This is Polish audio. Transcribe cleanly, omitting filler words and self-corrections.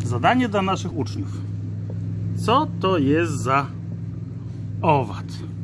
Zadanie dla naszych uczniów. Co to jest za owad?